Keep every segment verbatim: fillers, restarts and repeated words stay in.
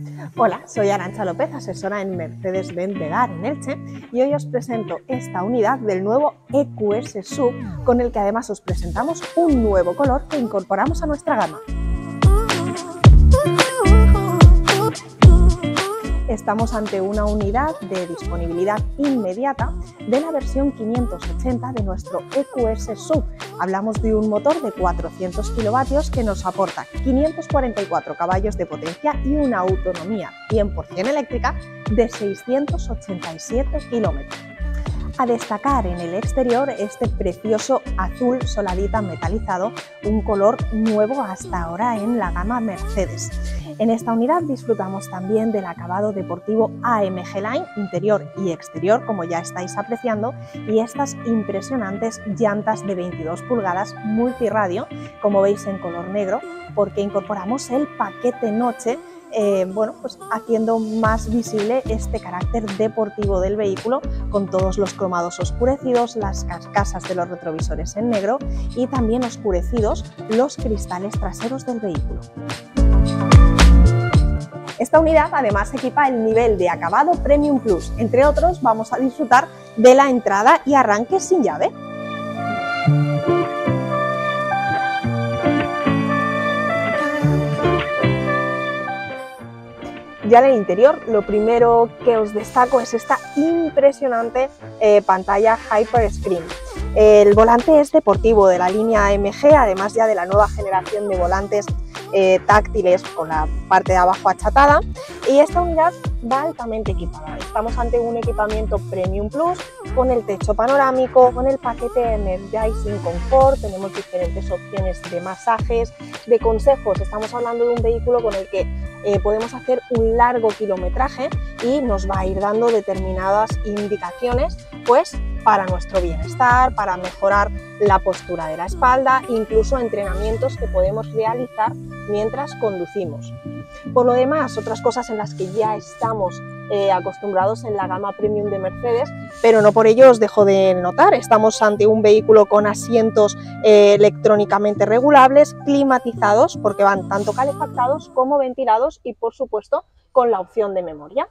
Hola, soy Arantxa López, asesora en Mercedes-Benz Vegar en Elche, y hoy os presento esta unidad del nuevo E Q S S U V, con el que además os presentamos un nuevo color que incorporamos a nuestra gama. Estamos ante una unidad de disponibilidad inmediata de la versión quinientos ochenta de nuestro E Q S S U V. Hablamos de un motor de cuatrocientos kilovatios que nos aporta quinientos cuarenta y cuatro caballos de potencia y una autonomía cien por cien eléctrica de seiscientos ochenta y siete kilómetros. A destacar en el exterior este precioso azul soladita metalizado, un color nuevo hasta ahora en la gama Mercedes. En esta unidad disfrutamos también del acabado deportivo A M G Line interior y exterior, como ya estáis apreciando, y estas impresionantes llantas de veintidós pulgadas multirradio, como veis en color negro, porque incorporamos el paquete noche, Eh, bueno, pues haciendo más visible este carácter deportivo del vehículo, con todos los cromados oscurecidos, las carcasas de los retrovisores en negro y también oscurecidos los cristales traseros del vehículo. Esta unidad además equipa el nivel de acabado Premium Plus. Entre otros, vamos a disfrutar de la entrada y arranque sin llave. Ya en el interior, lo primero que os destaco es esta impresionante eh, pantalla Hyper Screen. El volante es deportivo de la línea A M G, además ya de la nueva generación de volantes eh, táctiles con la parte de abajo achatada, y esta unidad va altamente equipada. Estamos ante un equipamiento Premium Plus con el techo panorámico, con el paquete Energizing Comfort. Tenemos diferentes opciones de masajes, de consejos. Estamos hablando de un vehículo con el que eh, podemos hacer un largo kilometraje y nos va a ir dando determinadas indicaciones, pues para nuestro bienestar, para mejorar la postura de la espalda, incluso entrenamientos que podemos realizar mientras conducimos. Por lo demás, otras cosas en las que ya estamos eh, acostumbrados en la gama Premium de Mercedes, pero no por ello os dejo de notar. Estamos ante un vehículo con asientos eh, electrónicamente regulables, climatizados, porque van tanto calefactados como ventilados, y por supuesto con la opción de memoria.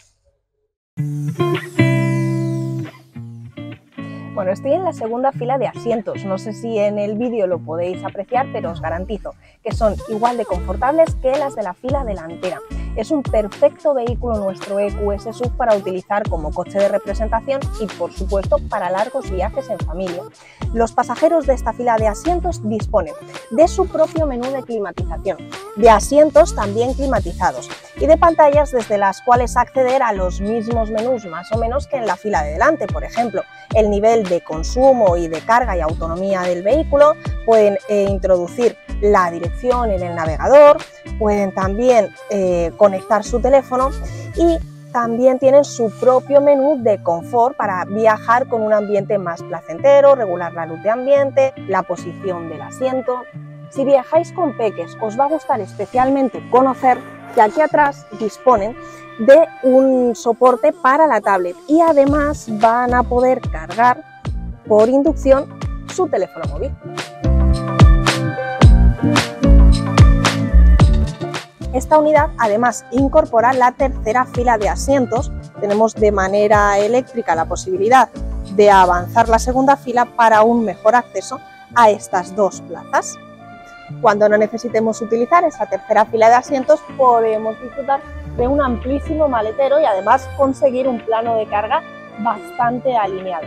Bueno, estoy en la segunda fila de asientos, no sé si en el vídeo lo podéis apreciar, pero os garantizo que son igual de confortables que las de la fila delantera. Es un perfecto vehículo nuestro E Q S S U V para utilizar como coche de representación y, por supuesto, para largos viajes en familia. Los pasajeros de esta fila de asientos disponen de su propio menú de climatización, de asientos también climatizados y de pantallas desde las cuales acceder a los mismos menús más o menos que en la fila de delante. Por ejemplo, el nivel de consumo y de carga y autonomía del vehículo, pueden eh, introducir la dirección en el navegador, pueden también eh, conectar su teléfono, y también tienen su propio menú de confort para viajar con un ambiente más placentero, regular la luz de ambiente, la posición del asiento. Si viajáis con peques, os va a gustar especialmente conocer que aquí atrás disponen de un soporte para la tablet y además van a poder cargar por inducción su teléfono móvil. Esta unidad además incorpora la tercera fila de asientos. Tenemos de manera eléctrica la posibilidad de avanzar la segunda fila para un mejor acceso a estas dos plazas. Cuando no necesitemos utilizar esa tercera fila de asientos, podemos disfrutar de un amplísimo maletero y además conseguir un plano de carga bastante alineado.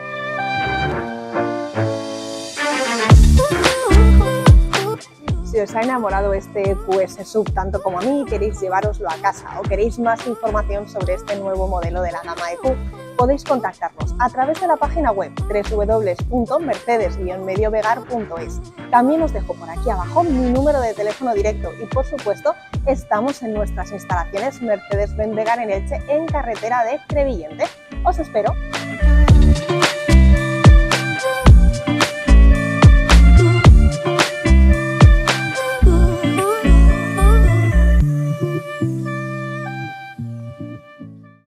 Si os ha enamorado este E Q S S U V tanto como a mí y queréis llevároslo a casa, o queréis más información sobre este nuevo modelo de la gama E Q, podéis contactarnos a través de la página web w w w punto mercedes guion medio vegar punto es. También os dejo por aquí abajo mi número de teléfono directo y, por supuesto, estamos en nuestras instalaciones Mercedes-Benz Vegar en Elche, en carretera de Crevillente. ¡Os espero!